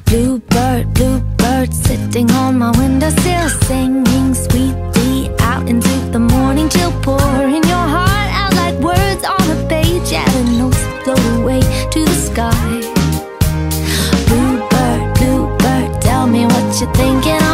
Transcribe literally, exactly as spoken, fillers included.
Bluebird, bluebird, sitting on my windowsill, singing sweetly out into the morning chill. Pouring your heart out like words on a page, yeah, the notes float away to the sky. Bluebird, bluebird, tell me what you're thinking